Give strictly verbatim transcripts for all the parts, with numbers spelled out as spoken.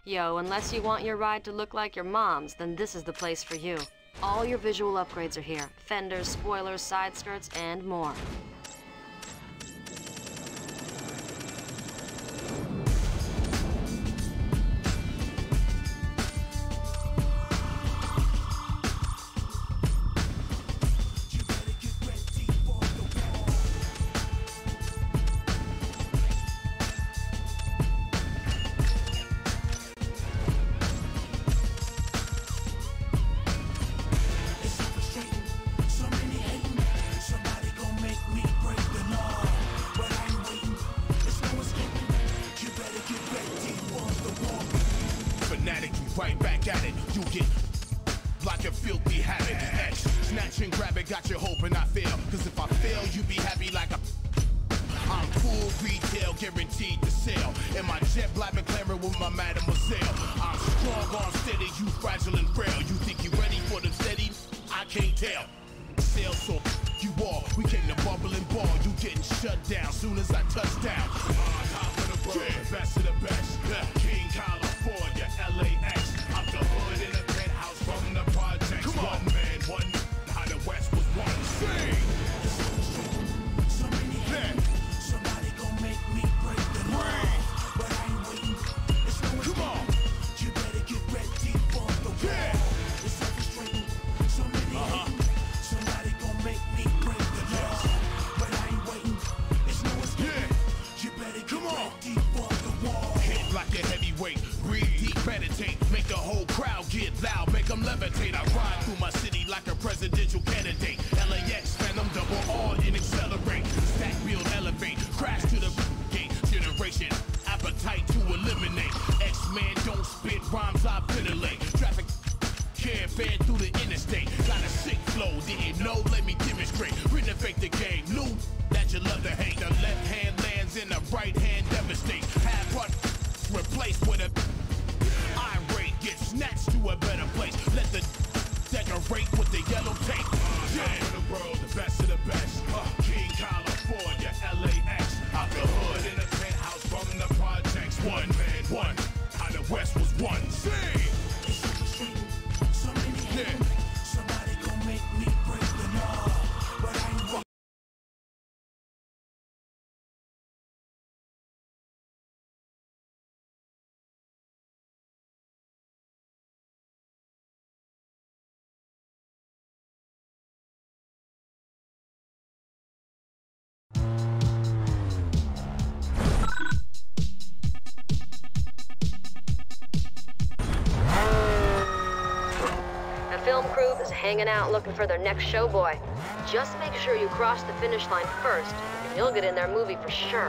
Yo, unless you want your ride to look like your mom's, then this is the place for you. All your visual upgrades are here. Fenders, spoilers, side skirts, and more. Right back at it, you get like a filthy habit. X, snatch and grab it, got you hoping I fail. Cause if I fail, you be happy like a I'm full retail, guaranteed to sell. And my jet black McLaren with my mademoiselle. I'm strong, arm steady, you fragile and frail. You think you ready for them steady? I can't tell. Sell so you all, we came to bubble and ball. You getting shut down soon as I touch down. On top of the world, yeah. Best of the best. Yeah. King California, L A X. I'm the hood in a penthouse from the project. Come on, man, one how the West was one. Sing. So many men. Somebody gon' make me break the law, but I ain't waiting. It's no Come on. You better get ready for the war. Yeah. It's frustrating. So many uh-huh. Somebody gon' make me break the law, but I ain't waiting. It's no escape. Yeah. You better get Come on. ready for the war. Hit like a heavyweight. Breathe deep, meditate. Make the whole crowd get loud. Make them levitate. I ride through my city like a presidential candidate. L A X, phantom double R and accelerate. Stack, build, elevate. Crash to the gate. Generation. Appetite to eliminate. X-Man don't spit rhymes, I ventilate. Traffic caravan through the interstate. Got a sick flow, didn't know, let me demonstrate. Renovate the game, new that you love to hate. The left hand lands in the right hand devastates. Half part replaced with a irate. Get snatched to a better place. Let the decorate with the yellow tape. Uh, yeah, for the world, the best of the best. Uh, King California, L A X. Out the hood in a penthouse from the projects. One man, one. How the West was one. Sing. Yeah. Somebody gon' make me break the law, but I ain't Film crew is hanging out looking for their next showboy. Just make sure you cross the finish line first, and you'll get in their movie for sure.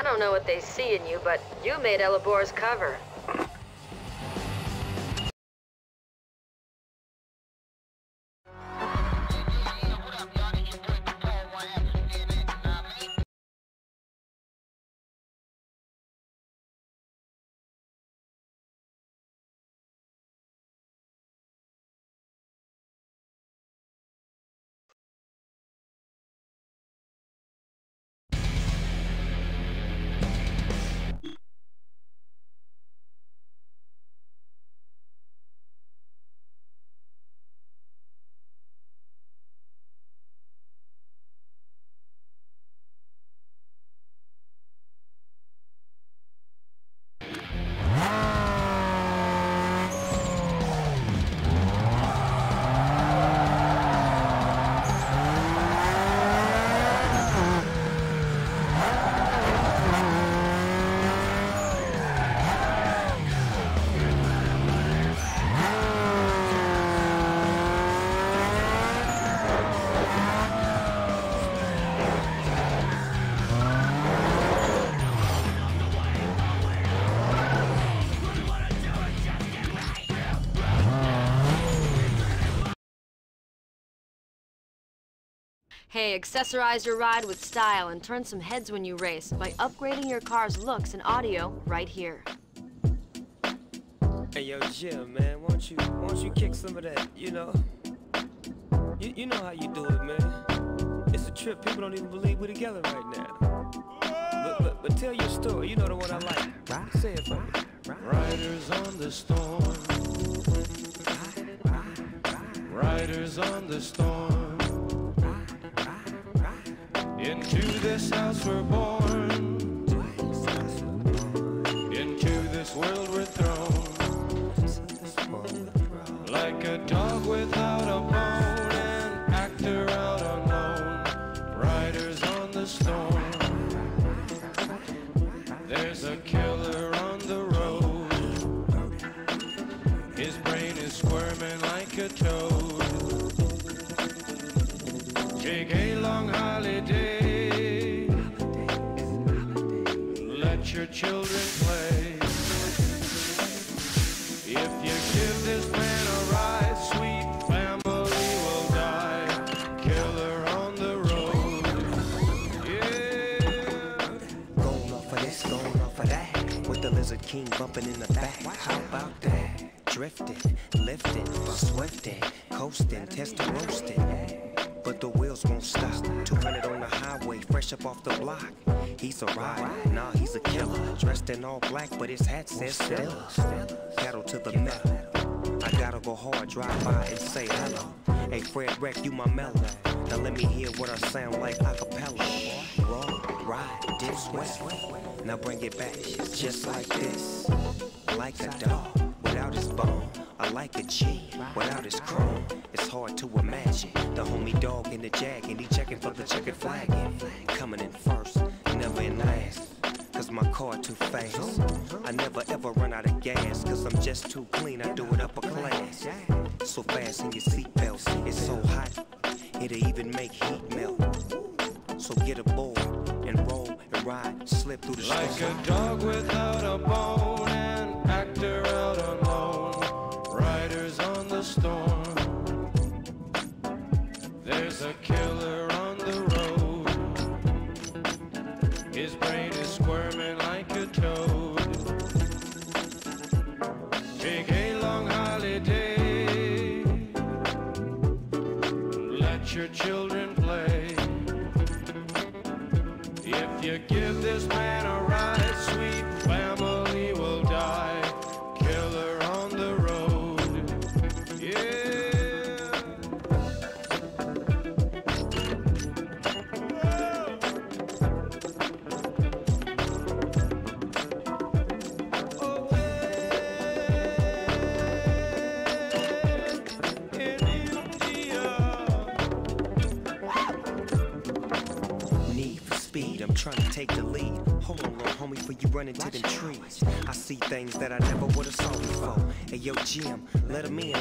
don't know what they see in you, but you made Elebor's cover. Hey, accessorize your ride with style and turn some heads when you race by upgrading your car's looks and audio right here. Hey, yo, Jim, man, won't you, won't you kick some of that, you know? You, you know how you do it, man. It's a trip. People don't even believe we're together right now. But, but, but tell your story. You know the one I like. Right. Say it for me. Riders on the storm. Riders on the storm. Into this house we're born. Into this world we're thrown. Like a dog without a bone, an actor out unknown. Riders on the storm. There's a killer on the road. His brain is squirming like a toad. Take a long holiday. Let your children play. If you give this man a ride, sweet family will die. Killer on the road. Yeah. Going off of this, going off of that. With the Lizard King bumping in the back. How about that? Drifting, lifting, swifting, coasting, testing, roasting. But the wheels won't stop. two hundred on the highway, fresh up off the block. He's a rider, nah, he's a killer. Dressed in all black, but his hat says Stella. Pedal to the metal. I gotta go hard, drive by and say hello. Hey, Fred Wreck, you my mellow. Now let me hear what I sound like a cappella. Roll, ride, this way. Now bring it back, just like this. Like a dog without his bone. I like a G without his chrome. It's hard to imagine the homie dog in the jag and he checking for the checkered flag. Coming in first, never in last. Cause my car too fast. I never ever run out of gas. Cause I'm just too clean, I do it upper class. So fast in your seatbelts, it's so hot, it'll even make heat melt. So get aboard and roll and ride, slip through the storm. Like a dog without a bone, an actor out unknown. Riders on the storm. There's a killer on the road. His brain is squirming like a toad. Take a long holiday. Let your children play. If you give this man a ride, sweet family will die. Killer on the road. Yeah. I'm trying to take the lead. Hold on, little homie, before you run into them trees. I see things that I never would've saw before. Hey, yo, Jim, let him in.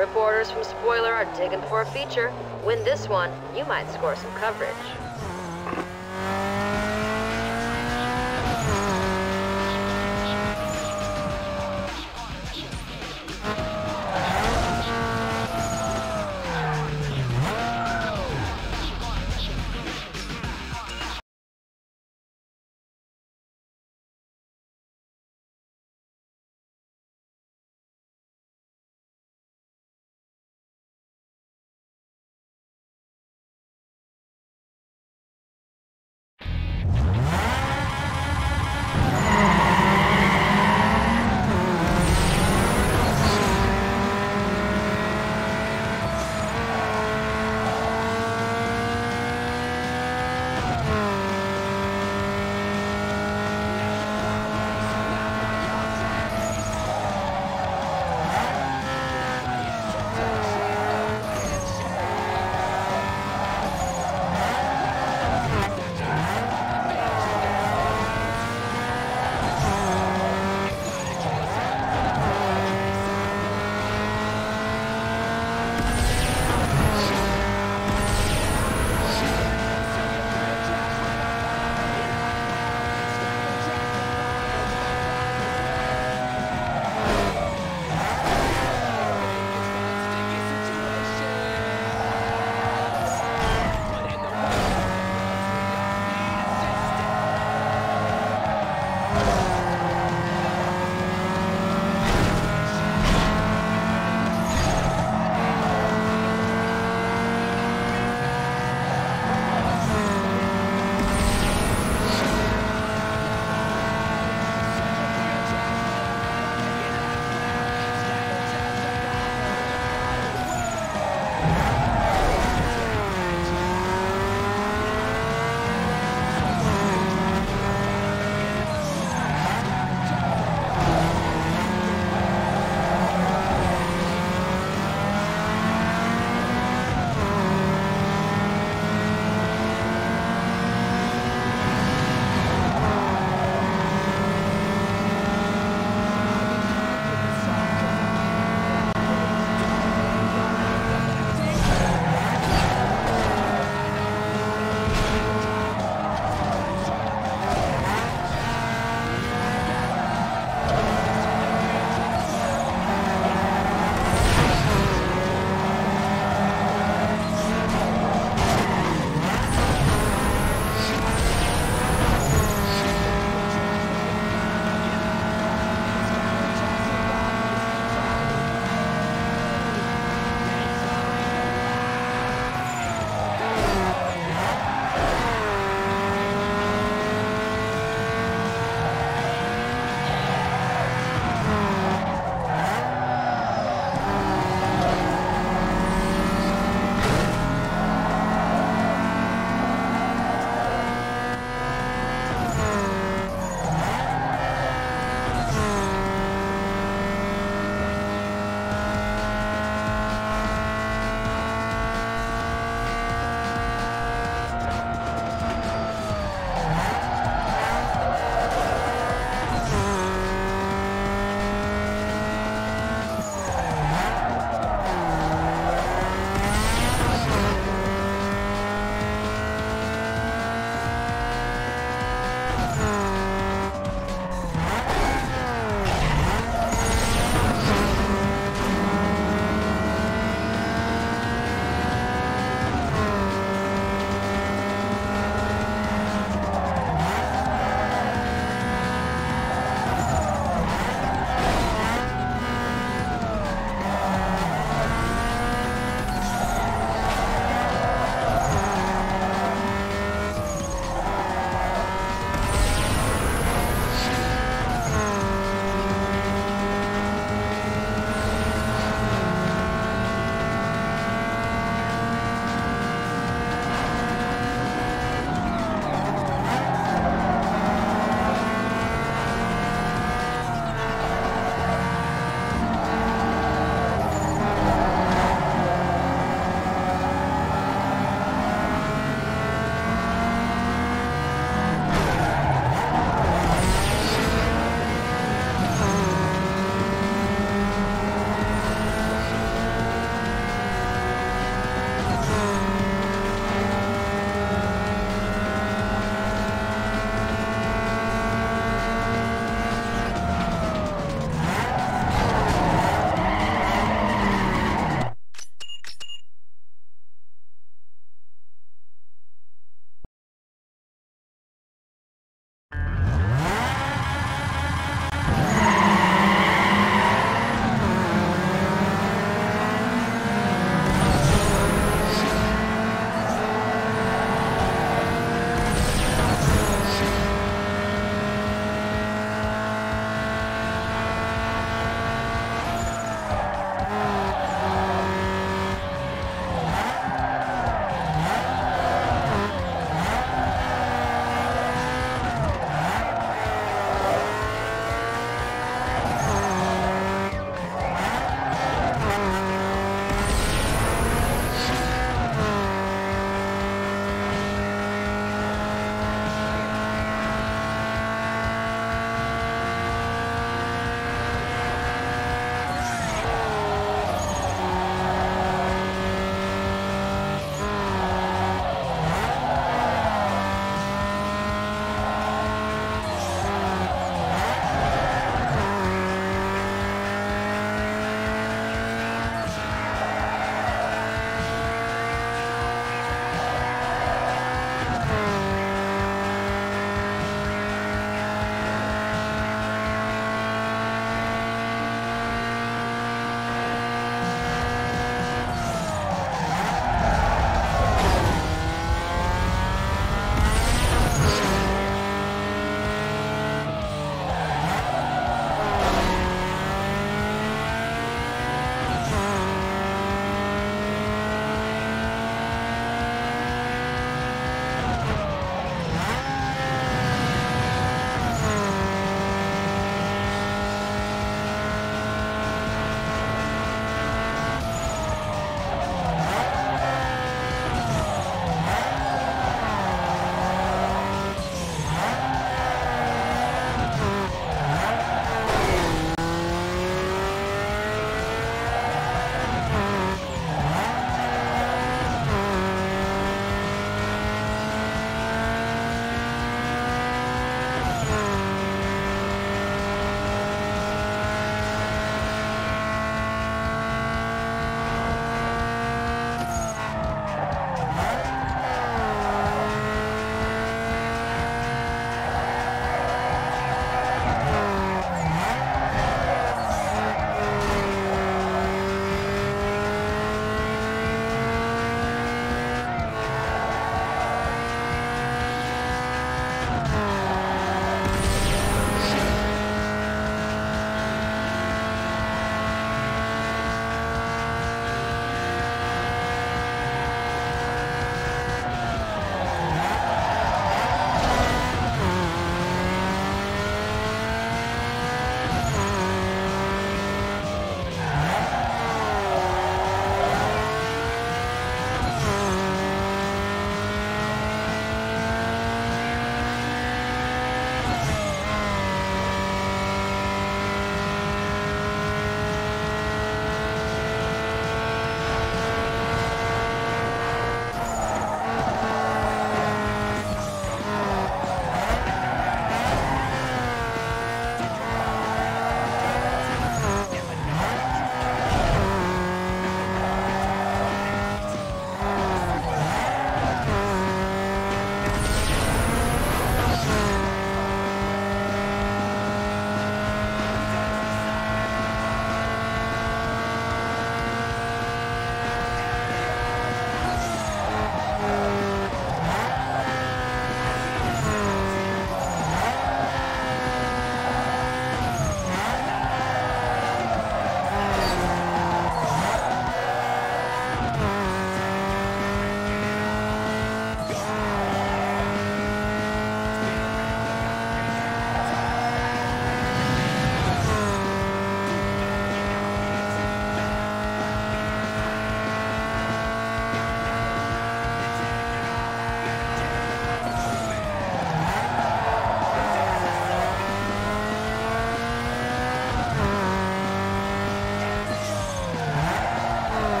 Reporters from Spoiler are digging for a feature. Win this one, you might score some coverage.